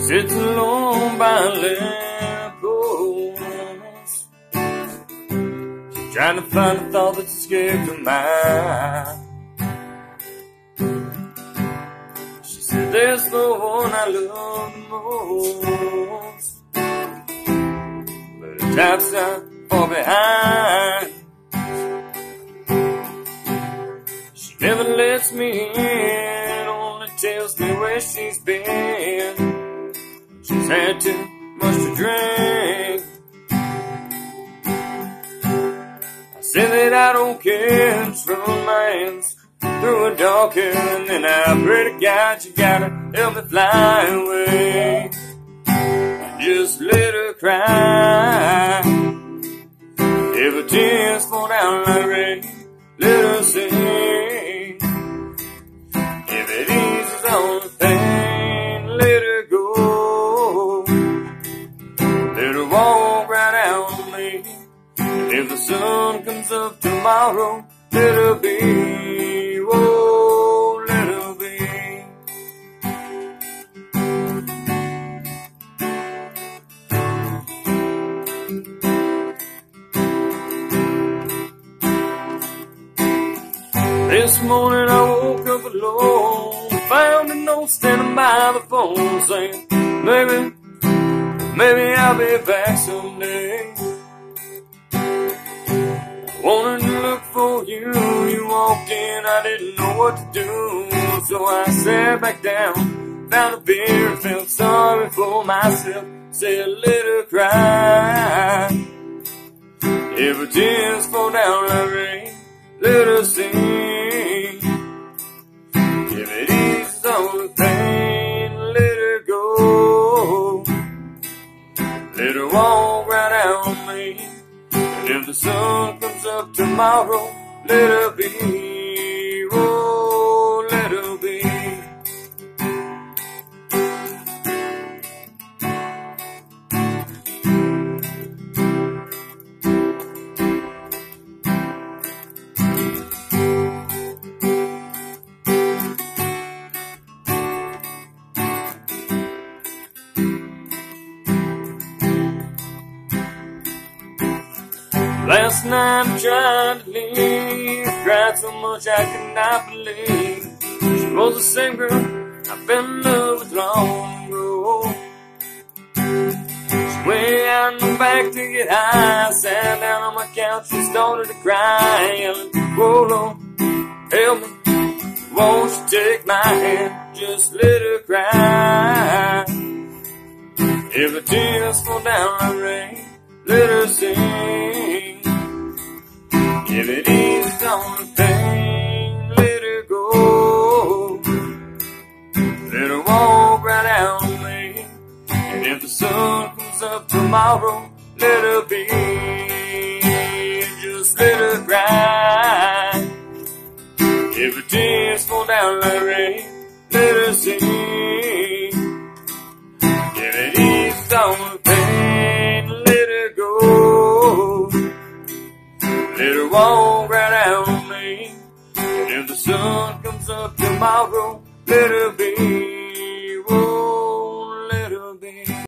Sits alone by a lamppost, trying to find a thought that's escaped her mind. She said, there's no one I love the most, but her time's not far behind. She never lets me in, only tells me where she's been. She's had too much to drink. I said that I don't care, it's romance through a dark hell, and then I pray to God you gotta help me fly away. And just let her cry. If her tears fall down like rain, let her sing. If it eases on the pain, let her go. Let her walk right out on me. And if the sun comes up tomorrow, let her be. Oh, let her be. This morning I woke up alone, found a note standing by the phone saying, maybe I'll be back someday. I wanted to look for you, you walked in, I didn't know what to do. So I sat back down, found a beer and felt sorry for myself. Said let her cry. If her tears fall down like rain, let her sing. If it eases on the pain, let her go. Let her walk right out on me. And if the sun comes up tomorrow, let her be. Oh, let her be. Last night I tried to leave, cried so much I could not believe she was the same girl I fell in love with long ago. She went out in the back to get high, sat down on my couch and started to cry, yelling, whoa, Lord, help me, won't you take my hand, just let her cry. If her tears fall down like rain, let her sing. If it eases on the pain, let her go. Let her walk right out on me. And if the sun comes up tomorrow, let her be. Just let her cry. If her tears fall down like rain, let her sing. If it eases on the pain, let her go. Let her walk right out on me. And if the sun comes up tomorrow, let her be.